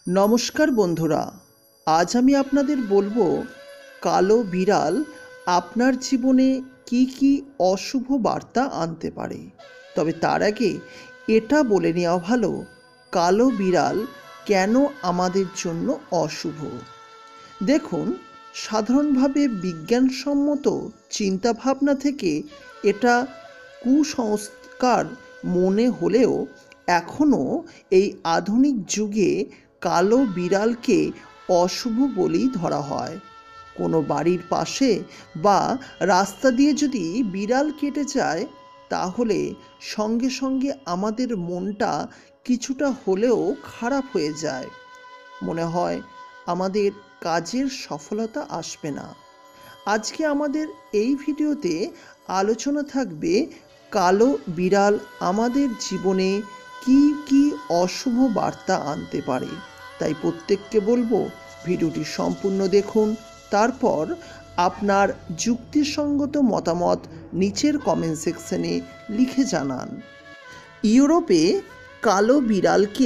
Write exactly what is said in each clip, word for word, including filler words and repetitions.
নমস্কার বন্ধুরা, আজ আমি আপনাদের বলবো কালো বিড়াল আপনার জীবনে কি কি অশুভ বার্তা আনতে পারে। তবে তার আগে এটা বলে নেওয়া ভালো, কালো বিড়াল কেন আমাদের জন্য অশুভ। দেখুন, সাধারণভাবে বিজ্ঞানসম্মত চিন্তাভাবনা থেকে এটা কুসংস্কার মনে হলেও এখনও এই আধুনিক যুগে কালো বিড়ালকে অশুভ বলেই ধরা হয়। কোনো বাড়ির পাশে বা রাস্তা দিয়ে যদি বিড়াল কেটে যায়, তাহলে সঙ্গে সঙ্গে আমাদের মনটা কিছুটা হলেও খারাপ হয়ে যায়। মনে হয় আমাদের কাজের সফলতা আসবে না। আজকে আমাদের এই ভিডিওতে আলোচনা থাকবে কালো বিড়াল আমাদের জীবনে কি কি অশুভ বার্তা আনতে পারে। তাই প্রত্যেককে বলবো ভিডিওটি সম্পূর্ণ দেখুন, তারপর আপনার যুক্তিসঙ্গত মতামত নিচের কমেন্ট সেকশনে লিখে জানান। ইউরোপে কালো বিড়ালকে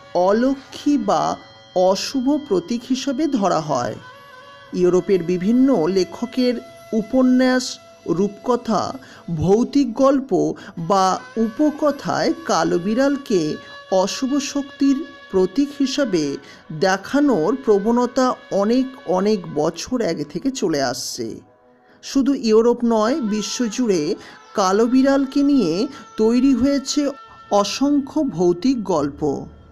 অলক্ষী বা অশুভ প্রতীক হিসেবে ধরা হয়। ইউরোপের বিভিন্ন লেখকের উপন্যাস, রূপকথা, ভৌতিক গল্প বা উপকথায় কালো বিড়ালকে অশুভ শক্তির প্রতীক হিসাবে দেখানোর প্রবণতা অনেক অনেক বছর আগে থেকে চলে আসছে। শুধু ইউরোপ নয়, বিশ্বজুড়ে কালো বিড়ালকে নিয়ে তৈরি হয়েছে অসংখ্য ভৌতিক গল্প।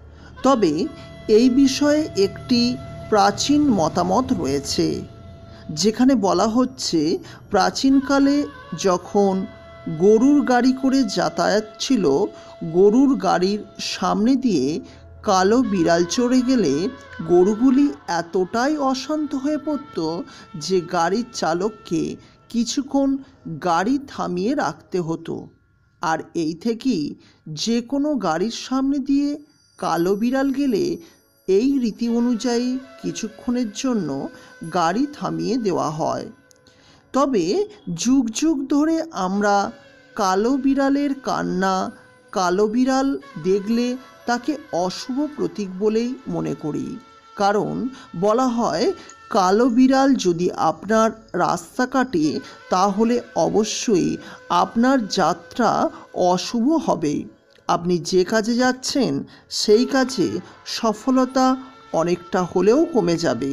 তবে এই বিষয়ে একটি প্রাচীন মতামত রয়েছে, যেখানে বলা হচ্ছে প্রাচীনকালে যখন গরুর গাড়ি করে যাতায়াত ছিল, গরুর গাড়ির সামনে দিয়ে কালো বিড়াল চড়ে গেলে গরুগুলি এতটাই অশান্ত হয়ে পড়ত যে গাড়ির চালককে কিছুক্ষণ গাড়ি থামিয়ে রাখতে হতো। আর এই থেকেই যে কোনো গাড়ির সামনে দিয়ে কালো বিড়াল গেলে এই রীতি অনুযায়ী কিছুক্ষণের জন্য গাড়ি থামিয়ে দেওয়া হয়। তবে যুগ যুগ ধরে আমরা কালো বিড়ালের কান্না, কালো বিড়াল দেখলে তাকে অশুভ প্রতীক বলেই মনে করি। কারণ বলা হয় কালো বিড়াল যদি আপনার রাস্তা কাটে, তাহলে অবশ্যই আপনার যাত্রা অশুভ হবে। আপনি যে কাজে যাচ্ছেন সেই কাজে সফলতা অনেকটা হলেও কমে যাবে।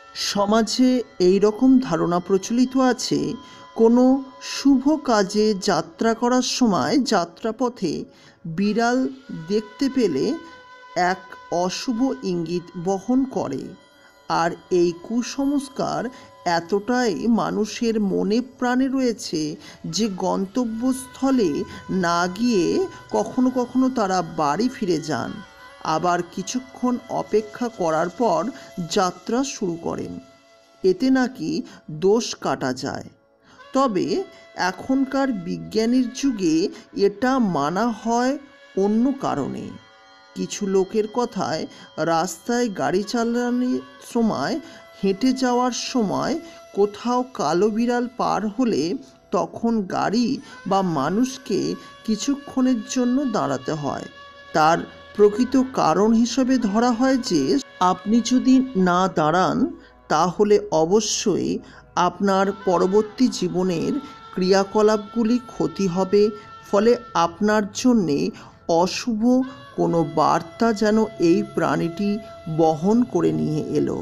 সমাজে এই রকম ধারণা প্রচলিত আছে, কোনো শুভ কাজে যাত্রা করার সময় যাত্রাপথে বিড়াল দেখতে পেলে এক অশুভ ইঙ্গিত বহন করে। আর এই কুসংস্কার এতটাই মানুষের মনে প্রাণে রয়েছে যে গন্তব্যস্থলে না গিয়ে কখনো কখনো তারা বাড়ি ফিরে যান, আবার কিছুক্ষণ অপেক্ষা করার পর যাত্রা শুরু করেন। এতে নাকি দোষ কাটা যায়। তবে এখনকার বিজ্ঞানের যুগে এটা মানা হয় অন্য কারণে। কিছু লোকের কথায় রাস্তায় গাড়ি চালানোর সময়, হেঁটে যাওয়ার সময় কোথাও কালো বিড়াল পার হলে তখন গাড়ি বা মানুষকে কিছুক্ষণের জন্য দাঁড়াতে হয়। তার প্রকৃত কারণ হিসেবে ধরা হয় যে আপনি যদি না দাঁড়ান, তাহলে অবশ্যই আপনার পরবর্তী জীবনের ক্রিয়াকলাপগুলি ক্ষতি হবে। ফলে আপনার জন্যে অশুভ কোনো বার্তা যেন এই প্রাণীটি বহন করে নিয়ে এলো।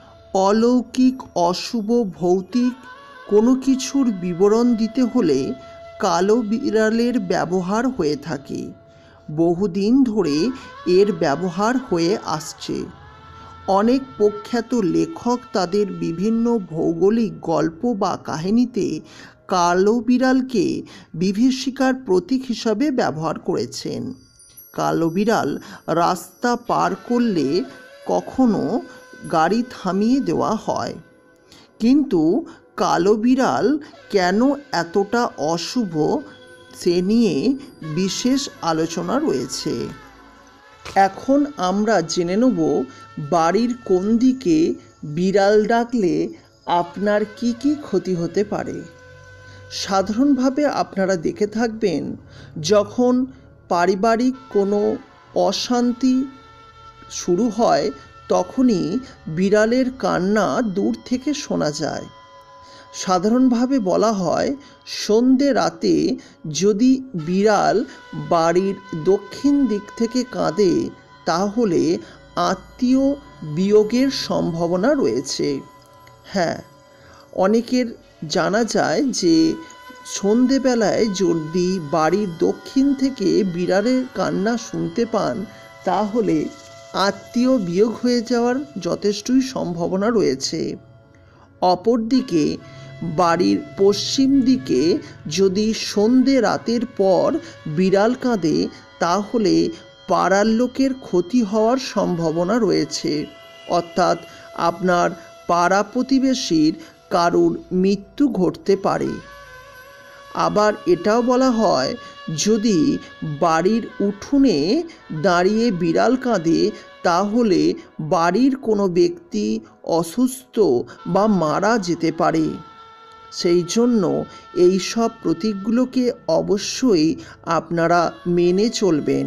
অলৌকিক, অশুভ, ভৌতিক কোনো কিছুর বিবরণ দিতে হলে কালো বিড়ালের ব্যবহার হয়ে থাকে। বহুদিন ধরে এর ব্যবহার হয়ে আসছে। অনেক প্রখ্যাত লেখক তাদের বিভিন্ন ভৌগোলিক গল্প বা কাহিনীতে কালো বিড়ালকে বিভীষিকার প্রতীক হিসাবে ব্যবহার করেছেন। কালো বিড়াল রাস্তা পার করলে কখনো গাড়ি থামিয়ে দেওয়া হয়। কিন্তু কালো বিড়াল কেন এতটা অশুভ, সে নিয়ে বিশেষ আলোচনা রয়েছে। এখন আমরা জেনে নেব বাড়ির কোন দিকে বিড়াল ডাকলে আপনার কি কি ক্ষতি হতে পারে। সাধারণভাবে আপনারা দেখে থাকবেন, যখন পারিবারিক কোনো অশান্তি শুরু হয় তখনই বিড়ালের কান্না দূর থেকে শোনা যায়। সাধারণভাবে বলা হয়, সন্ধে রাতে যদি বিড়াল বাড়ির দক্ষিণ দিক থেকে কাঁদে তাহলে আত্মীয় বিয়োগের সম্ভাবনা রয়েছে। হ্যাঁ, অনেকের জানা যায় যে সন্ধেবেলায় যদি বাড়ির দক্ষিণ থেকে বিড়ালের কান্না শুনতে পান তাহলে আত্মীয় বিয়োগ হয়ে যাওয়ার যথেষ্টই সম্ভাবনা রয়েছে। অপরদিকে বাড়ির পশ্চিম দিকে যদি সন্ধে রাতের পর বিড়াল কাঁদে তাহলে পাড়ার লোকের ক্ষতি হওয়ার সম্ভাবনা রয়েছে, অর্থাৎ আপনার পাড়া প্রতিবেশীর কারুর মৃত্যু ঘটতে পারে। আবার এটাও বলা হয়, যদি বাড়ির উঠোনে দাঁড়িয়ে বিড়াল কাঁদে তাহলে বাড়ির কোনো ব্যক্তি অসুস্থ বা মারা যেতে পারে। সেই জন্য এই সব প্রতীকগুলোকে অবশ্যই আপনারা মেনে চলবেন।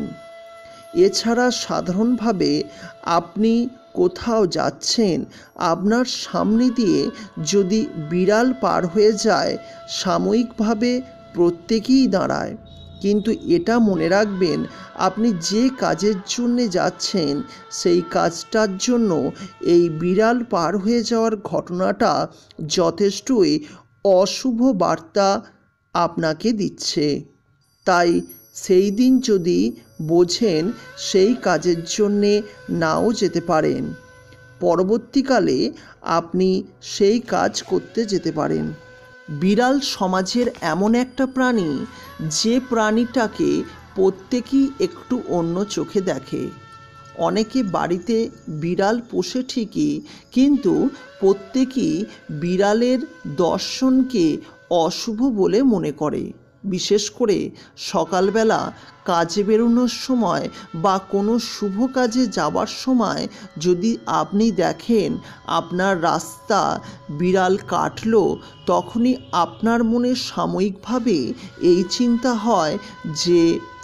এছাড়া সাধারণভাবে আপনি কোথাও যাচ্ছেন, আপনার সামনে দিয়ে যদি বিড়াল পার হয়ে যায় সাময়িকভাবে প্রত্যেকেই দাঁড়ায়, কিন্তু এটা মনে রাখবেন আপনি যে কাজের জন্য যাচ্ছেন সেই কাজটার জন্য এই বিড়াল পার হয়ে যাওয়ার ঘটনাটা যথেষ্টই অশুভ বার্তা আপনাকে দিচ্ছে। তাই সেই দিন যদি বোঝেন সেই কাজের জন্যে নাও যেতে পারেন, পরবর্তীকালে আপনি সেই কাজ করতে যেতে পারেন। বিড়াল সমাজের এমন একটা প্রাণী যে প্রাণীটাকে প্রত্যেকেই একটু অন্য চোখে দেখে। অনেকে বাড়িতে বিড়াল পোষে ঠিকই, কিন্তু প্রত্যেকেই বিড়ালের দর্শনকে অশুভ বলে মনে করে। বিশেষ করে সকালবেলা কাজে বেরোনোর সময় বা কোনো শুভ কাজে যাওয়ার সময় যদি আপনি দেখেন আপনার রাস্তা বিড়াল কাটলো, তখনই আপনার মনে সাময়িকভাবে এই চিন্তা হয় যে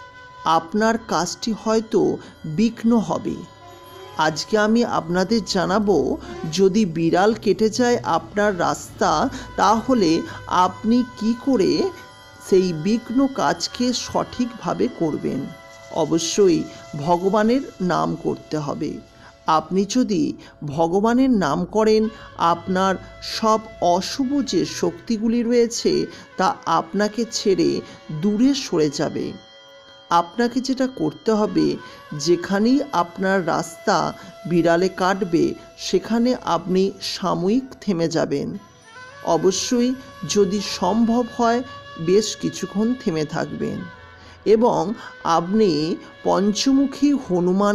আপনার কাজটি হয়তো বিঘ্ন হবে। আজকে আমি আপনাদের জানাবো, যদি বিড়াল কেটে যায় আপনার রাস্তা তাহলে আপনি কি করে সেই বিঘ্ন কাজকে সঠিকভাবে করবেন। অবশ্যই ভগবানের নাম করতে হবে। আপনি যদি ভগবানের নাম করেন আপনার সব অশুভ যে শক্তিগুলি রয়েছে তা আপনাকে ছেড়ে দূরে সরে যাবে। আপনাকে যেটা করতে হবে, যেখানেই আপনার রাস্তা বিড়ালে কাটবে সেখানে আপনি সাময়িক থেমে যাবেন। অবশ্যই যদি সম্ভব হয় বেশ কিছুক্ষণ থেমে থাকবেন এবং আপনি পঞ্চমুখী হনুমান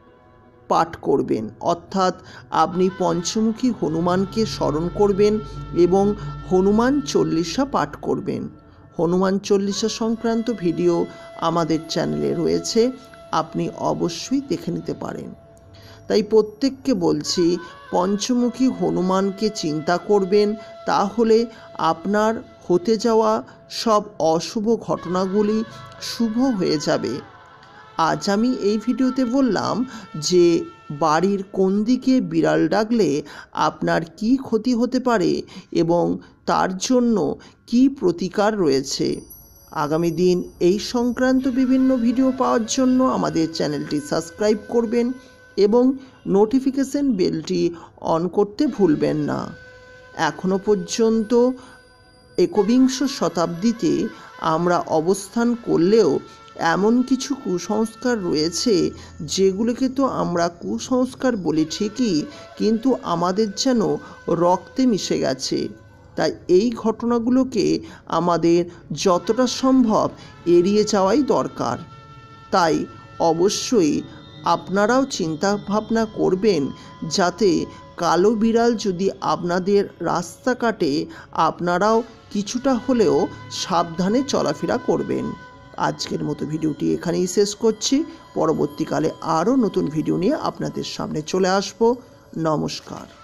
পাঠ করবেন, অর্থাৎ আপনি পঞ্চমুখী হনুমানকে স্মরণ করবেন এবং হনুমান চল্লিশা পাঠ করবেন। হনুমান চল্লিশা সংক্রান্ত ভিডিও আমাদের চ্যানেলে রয়েছে, আপনি অবশ্যই দেখে নিতে পারেন। তাই প্রত্যেককে বলছি পঞ্চমুখী হনুমানকে চিন্তা করবেন, তাহলে আপনার হতে যাওয়া সব অশুভ ঘটনাগুলি শুভ হয়ে যাবে। আজ আমি এই ভিডিওতে বললাম যে বাড়ির কোন দিকে বিড়াল ডাকলে আপনার কি ক্ষতি হতে পারে এবং তার জন্য কি প্রতিকার রয়েছে। আগামী দিন এই সংক্রান্ত বিভিন্ন ভিডিও পাওয়ার জন্য আমাদের চ্যানেলটি সাবস্ক্রাইব করবেন এবং নোটিফিকেশন বেলটি অন করতে ভুলবেন না। এখনো পর্যন্ত একবিংশ শতাব্দীতে আমরা অবস্থান করলেও এমন কিছু কুসংস্কার রয়েছে যেগুলোকে তো আমরা কুসংস্কার বলি ঠিকই, কিন্তু আমাদের যেন রক্তে মিশে গেছে। তাই এই ঘটনাগুলোকে আমাদের যতটা সম্ভব এড়িয়ে যাওয়াই দরকার। তাই অবশ্যই আপনারাও চিন্তা ভাবনা করবেন যাতে কালো বিড়াল যদি আপনাদের রাস্তা কাটে আপনারাও কিছুটা হলেও সাবধানে চলাফেরা করবেন। আজকের মতো ভিডিওটি এখানেই শেষ করছি। পরবর্তীকালে আরও নতুন ভিডিও নিয়ে আপনাদের সামনে চলে আসব। নমস্কার।